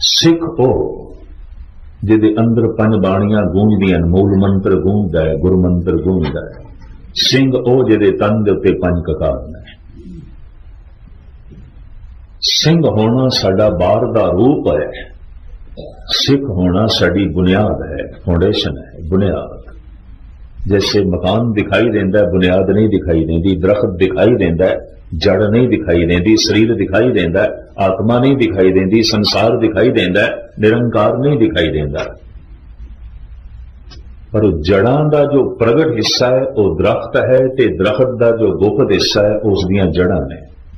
सिख ओ जिहदे अंदर पंज बाणियां गूंजदियां, मूल मंत्र गूंजदा है, गुरु मंत्र गूंजदा है। सिंह ओ जिहदे तन दे उत्ते पंज ककार ने। सिंह होना साडा बाहर दा रूप है, सिख होना साडी बुनियाद है, फाउंडेशन है, बुनियाद। जैसे मकान दिखाई देंदा है, बुनियाद नहीं दिखाई देंदी, दरख्त दिखाई देंदा है, जड़ नहीं दिखाई देंदी, शरीर दिखाई देंदा है, आत्मा नहीं दिखाई देंदी, संसार दिखाई देंदा है, निरंकार नहीं दिखाई देंदा। पर जड़ां दा जो प्रगट हिस्सा है वह दरख्त है, ते दरख्त दा जो गुप्त हिस्सा है उस दियां जड़ां ने।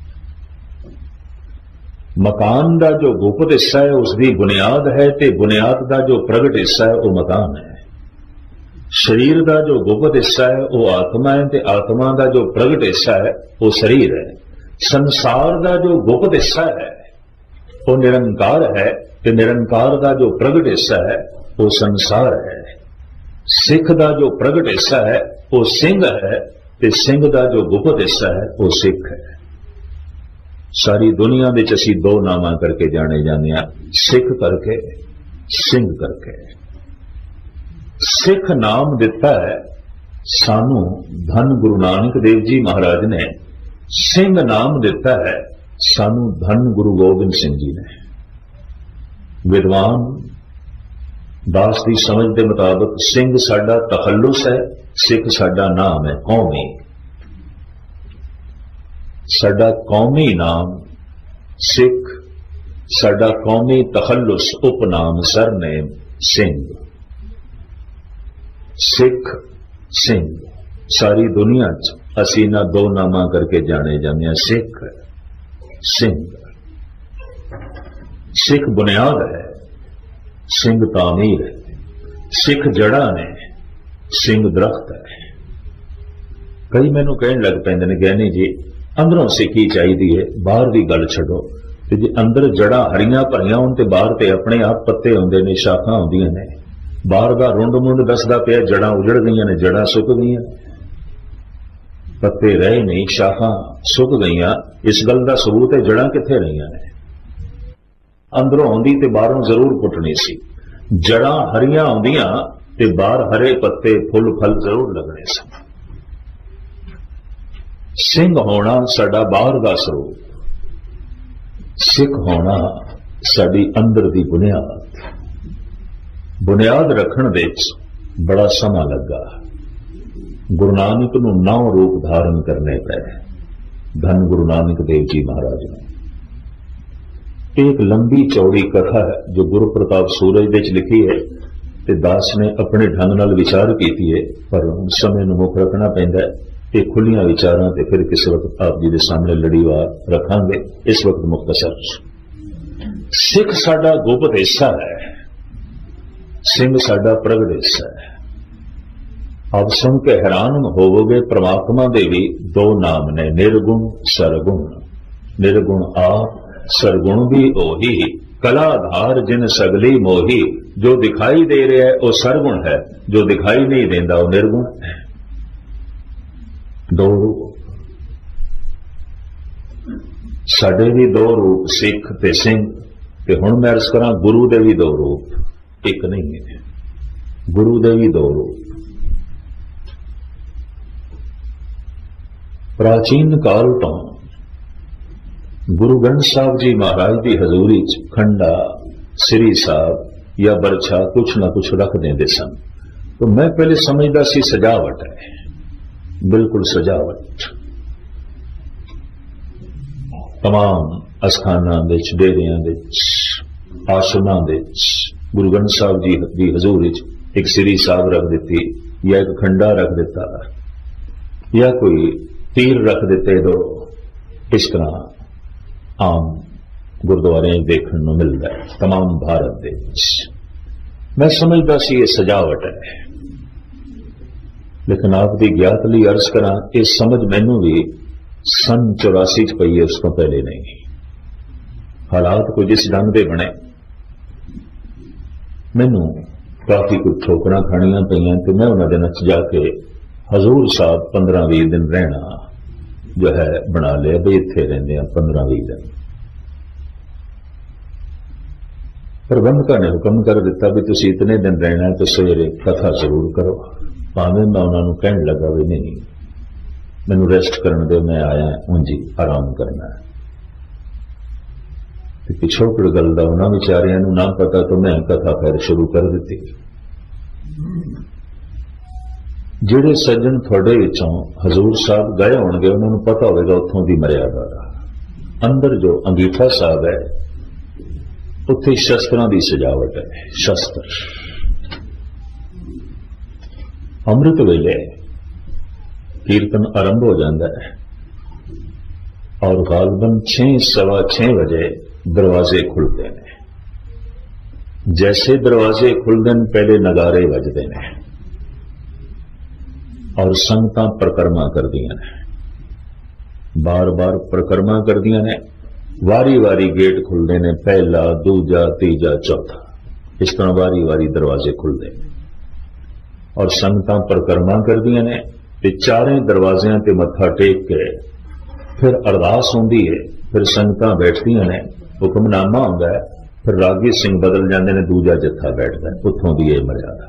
मकान दा जो गुप्त हिस्सा है उसकी बुनियाद है, ते बुनियाद दा जो प्रगट हिस्सा है वह मकान है। शरीर का जो गुप्त हिस्सा है वह आत्मा है, ते आत्मा का जो प्रगट हिस्सा है वह शरीर है। संसार का जो गुप्त हिस्सा है वह निरंकार है, ते निरंकार का जो प्रगट हिस्सा है वह संसार है। सिख का जो प्रगट हिस्सा है वह सिंह है, ते सिंह का जो गुप्त हिस्सा है वह सिख है। सारी दुनिया में असीं दो नामां करके जाने जाने, सिख करके, सिंह करके। सिख नाम दिता है सानू धन गुरु नानक देव जी महाराज ने, सिंह नाम दिता है सानू धन गुरु गोबिंद सिंह जी ने। विद्वान दास की समझ के मुताबिक सिंह साडा तखल्लुस है, सिख साडा नाम है कौमी। साडा कौमी नाम सिख, साडा कौमी तखल्लुस उपनाम सरनेम सिंह। सिख सिंह सारी दुनिया असी इन्हां दो नामां करके जाने जाने, सिख सिंह। सिख बुनियाद है, सिंह तामीर है। सिख जड़ा ने, सिंह दरख्त है। कई मैनू कहन लग पैंदे ने गहनी जी अंदरों सिक्खी चाहिए, बाहर की गल छड्डो। ते जे अंदर जड़ा हरियां भरियां होण ते बाहर ते अपने आप पत्ते आउंदे ने, शाखां आउंदियां ने। बाहर का रुंड मुंड दसदा पिया जड़ा उजड़ गई ने, जड़ा सुक गई, पत्ते रहे नहीं, शाखां सुक गई। इस गल का सबूत है जड़ा कित्थे रहियां ने। अंदरों आउंदी ते बाहरों जरूर पुटनी सी। जड़ा हरियां आउंदियां ते बाहर हरे पत्ते फुल फल जरूर लगने सन। सिंह होना साडा बाहर का स्वरूप, सिख होना साडी अंदर की बुनियाद। बुनियाद रखण विच बड़ा समा लगा। गुरु नानक नूं 9 रूप धारण करने पे, धन गुरु नानक देव जी महाराज ने। एक लंबी चौड़ी कथा है जो गुरु प्रताप सूरज विच लिखी है, ते दास ने अपने ढंग नाल विचार कीती है, पर समय नूं मुख रखना पैंदा है। ये खुलियां विचारां ते फिर किसी वक्त आप जी दे सामने लड़ीवार रखांगे। इस वक्त मुख्तसर सिख साडा गुप्त हिस्सा है, सिंह साडा प्रगट हिस्सा है। आप सुन के हैरान होवोगे, परमात्मा दे भी 2 नाम ने, निर्गुण सरगुण। निर्गुण आप, सरगुण भी ओही। कलाधार जिन सगली मोही। जो दिखाई दे रहा है वह सरगुण है, जो दिखाई नहीं देता वह निर्गुण है। 2 रूप साडे भी 2 रूप, सिख ते सिंह। ते हुण मैं अर्ज करा गुरु दे भी 2 रूप, एक नहीं है। गुरु दे भी 2 रूप। प्राचीन काल तो गुरु ग्रंथ साहब जी महाराज की हजूरी च खंडा, श्री साहब या बरछा कुछ ना कुछ रख देंदे सन। तो मैं पहले समझदा सी सजावट है, बिल्कुल सजावट। तमाम अस्थानां विच, डेरियां विच, आश्रमां विच गुरु ग्रंथ साहब जी की हजूरी च एक श्री साहब रख दी, या एक खंडा रख दिता, या कोई तीर रख दिते। दो इस तरह आम गुरुद्वारे देखने को मिलता है तमाम भारत देश। मैं समझदा सी ये सजावट है, लेकिन आपकी ज्ञात लई अर्ज करा, ये समझ मैनू भी सन 84 च पई है, उसको पहले नहीं। हालात कुछ इस ढंग दे बने, मैनू काफी कुछ ठोकरां खाणियां पईयां, तो मैं उन्हां दिनां च जाके हजूर साहब 15-20 दिन रहना जो है बना लिया, भी इत्थे रहिंदे आ 15-20 दिन। प्रबंधक ने हुक्म कर दिता भी तुसीं इतने दिन रहना है तो सवेरे कथा जरूर करो। भावें मैं उन्होंने कहने लगा भी नहीं मैनू रेस्ट करने दे, मैं आया उंजी आराम करना है। पिछोकड़ गल का उन्होंने बेचारियां नूं ना पता तो मैं कथा फिर शुरू कर दी। जिहड़े सज्जन थोड़े विचों हजूर साहब गए होणगे उन्होंने पता होगा उत्थों की मर्यादा का। अंदर जो अंगीठा साहब है उत्थे शस्त्रां की सजावट है। शस्त्र अमृत वेले कीर्तन आरंभ हो जाता है और गालबन 6:15 बजे दरवाजे खुलते हैं। जैसे दरवाजे खुलते हैं पहले नगारे बजते हैं और संगतां परिक्रमा करदियां ने, बार बार परिक्रमा करदियां ने। वारी वारी गेट खुलते हैं, पहला दूजा तीजा चौथा, इस तरह वारी वारी दरवाजे खुलते हैं और संगतां परिक्रमा करदियां ने। ते चारें दरवाजियां ते मत्था टेक के फिर अरदास होंदी है, फिर संगतां बैठदियां ने, हुक्मनामा होंदा है, फिर रागी सिंह बदल जाते हैं, दूजा जत्था बैठता है। उत्थों की यह मर्यादा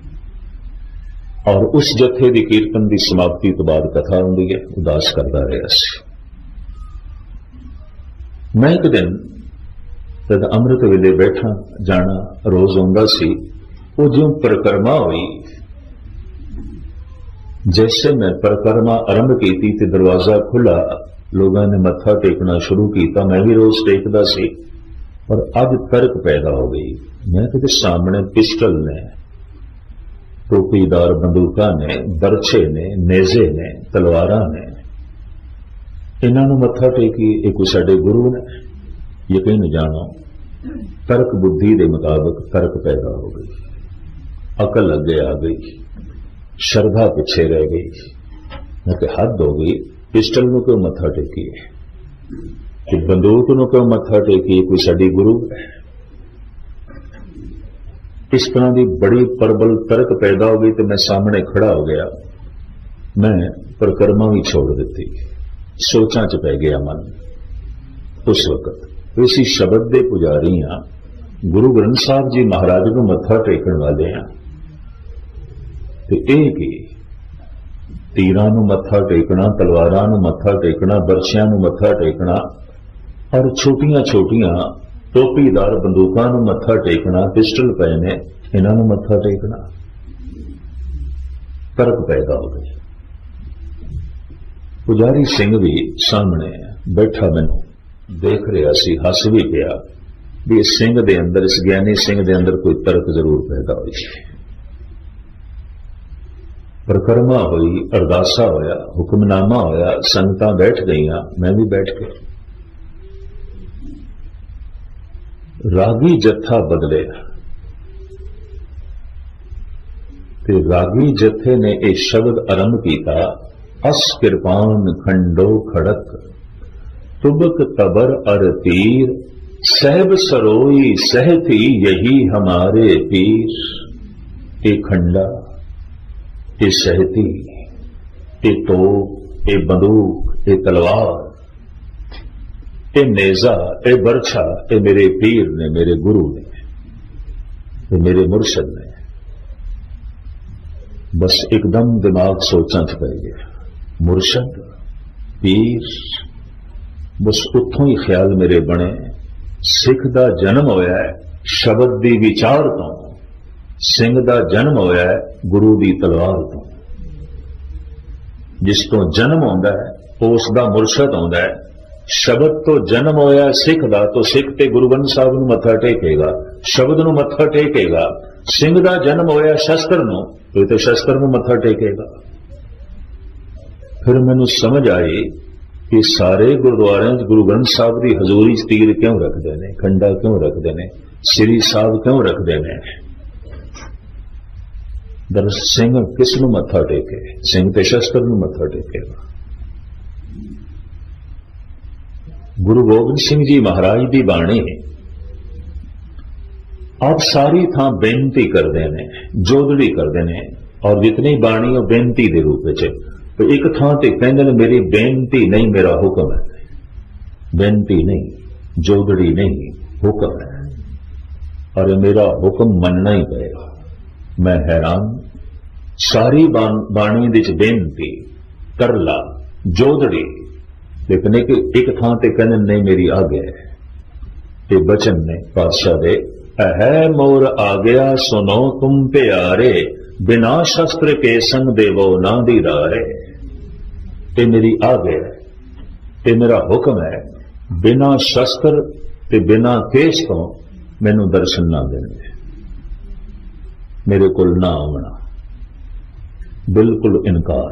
और उस जत्थे की कीर्तन की समाप्ति तो बाद कथा होंदी है। उदास करता रहा सी। मैं एक दिन जब अमृत वेले बैठा जाना रोज आंदा सी, वो जो परिक्रमा हुई, जैसे मैं परिक्रमा आरंभ की तो दरवाजा खुला, लोगों ने मत्था टेकना शुरू किया। मैं भी रोज टेकदा सी और अब तर्क पैदा हो गई। मैं तो सामने पिस्टल ने, टोपीदार बंदूका ने, बरछे ने, नेजे ने, तलवारा ने, इन्होंने मत्था टेकी। ये कोई साडे गुरु ने? यकीन जानो तर्क बुद्धि के मुताबिक तर्क पैदा हो गई, अकल अगे आ गई, श्रद्धा पिछे रह गई। मैं तो हद हो गई, पिस्टल नूं क्यों मत्था टेकीए, कि बंदूक नूं क्यों मत्था टेकीए, कोई साडी गुरु है? इस तरह की बड़ी प्रबल तर्क पैदा हो गई तो मैं सामने खड़ा हो गया। मैं परिक्रमा भी छोड़ दी, सोचा च पै गया मन। उस वक्त इसी शब्द के पुजारी हाँ, गुरु ग्रंथ साहब जी महाराज को मत्था टेकन वाले हाँ, तो यह कि तीरां नूं मत्था टेकना, तलवारां नूं मत्था टेकना, बरछियां नूं मत्था टेकना और छोटियां छोटियां टोपीदार बंदूकां नूं मत्था टेकना, पिस्टल पे ने, इन्हां नूं मत्था टेकना। तर्क पैदा हो गई। पुजारी सिंह भी सामने बैठा मैनू देख रहा सी, हस भी पिया भी इस सिंह दे अंदर, इस ज्ञानी सिंह दे अंदर कोई तर्क जरूर पैदा हुई। परिक्रमा हुई, अरदासा होया, हुक्मनामा होया, संगतां बैठ गईयां, मैं भी बैठ गया। रागी जत्था बदले ते रागी जत्थे ने यह शब्द आरंभ किया, अस कृपान खंडो खड़क तुबक तबर अर तीर, सहब सरोई सहती यही हमारे पीर। ए खंडा, ए सहती, ए तोप, ए बंदूक, ए तलवार, ए नेजा, ए बरछा, ए मेरे पीर ने, मेरे गुरु ने, ए मेरे मुर्शद ने। बस एकदम दिमाग सोचा च पै गया, मुर्शद, पीर, बस उत्थों ही ख्याल मेरे बने। सिख दा जन्म होया है शब्द दी विचार तो, सिंह दा जन्म होया है गुरु दी तलवार तो। जिस तो जन्म होंदा है उस दा मुर्शद होंदा है। शब्द तो जन्म होया सिख दा, तो सिख ते गुरु ग्रंथ साहब नूं मत्था टेकेगा, शब्द नूं मत्था टेकेगा। सिंह दा जन्म होया शस्त्र नूं, तो शस्त्र नूं मत्था टेकेगा। फिर मैनूं समझ आई कि सारे गुरुद्वारे गुरु ग्रंथ साहब की हजूरी तीर क्यों रखते हैं, खंडा क्यों रखते हैं, श्री साहब क्यों रखते हैं। दरअसल सिंह किस नूं मत्था टेके? सिंह ते शस्त्र नूं मत्था टेकेगा। गुरु गोबिंद सिंह जी महाराज की बाणी आप सारी थां बेनती करते हैं, जोदड़ी करते हैं, और जितनी बाणी वो बेनती के रूप में। तो एक थां ते कहंदे ने मेरी बेनती नहीं, मेरा हुक्म है। बेनती नहीं, जोदड़ी नहीं, हुक्म है। और मेरा हुक्म मनना ही पएगा। मैं हैरान, सारी बाणी विच बेनती कर ला जोदड़ी, लेकिन एक थां ते कहने नहीं मेरी आज्ञा है। ये बचन ने पातशाह दे, है मोर आ गया सुनो तुम प्यारे, बिना शस्त्र के संग देवो ना दीदारे। ये मेरी आज्ञा है, ये मेरा हुक्म है, बिना शस्त्र ते बिना केस तो मैनू दर्शन ना देने, मेरे कोल ना आना। बिल्कुल इनकार,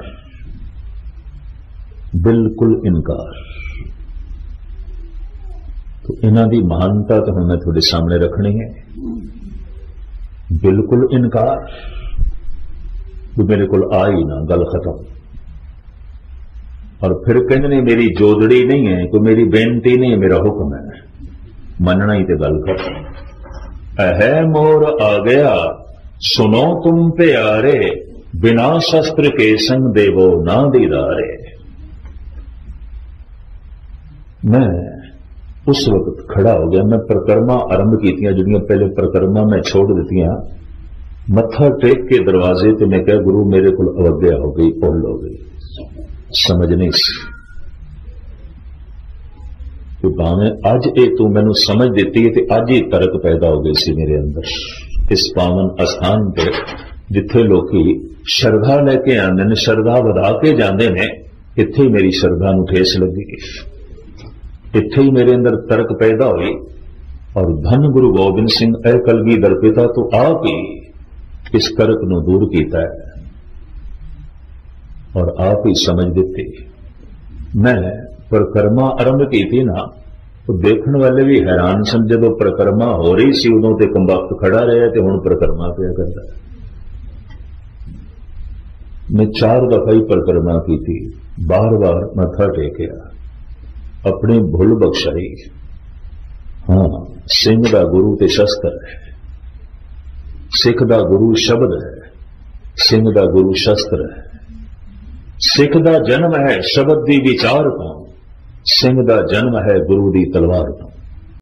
बिल्कुल इनकार। तो इन्हां दी महानता तो हम मैं थोड़े सामने रखनी है। बिल्कुल इनकार, तो मेरे कोल आ ही ना, गल खत्म। और फिर कहने ने मेरी जोदड़ी नहीं है, कोई मेरी बेनती नहीं है, मेरा हुक्म है, मनना ही तो गल खत्म। है मोर आ गया सुनो तुम प्यारे, बिना शस्त्र के संग देवो ना दीदारे। मैं उस वक्त खड़ा हो गया, मैं प्रकरमा आरंभ की, जिहड़ियां पहले प्रकरमा मैं छोड़ दी, मत्था टेक के दरवाजे ते मैं कहा गुरु मेरे को अवज्ञा हो गई, भुल हो गई, समझ नहीं सी कि भावें अज ये तू मैनू समझ देती है, तो अज ही तर्क पैदा हो गई सी मेरे अंदर। इस पावन अस्थान पर जिथे लोग श्रद्धा लैके आते हैं, श्रद्धा वधा के जाते हैं, इत्थे ही मेरी श्रद्धा नूं ठेस लगी, इत्थे ही मेरे अंदर तर्क पैदा हुई। और धन गुरु गोबिंद सिंह ए कलगीधर पिता तो आप ही इस तर्क नूं दूर कीता है और आप ही समझ देते। मैं परिक्रमा आरंभ की थी ना, तो देखने वाले भी हैरान सन, जो परिक्रमा हो रही सी उदों ते कंबख्त खड़ा रहा, तो हुण परिक्रमा पिया करता। मैं 4 दफा ही परिक्रमा की थी, बार बार मत्था टेकिया, अपनी भुल बख्शाई। हाँ, सिंह दा गुरु ते शस्त्र है, सिख दा गुरु शब्द है, सिंह दा गुरु शस्त्र है। सिख दा जन्म है शब्द दी विचार तो, सिंह दा जन्म है गुरु दी तलवार तो।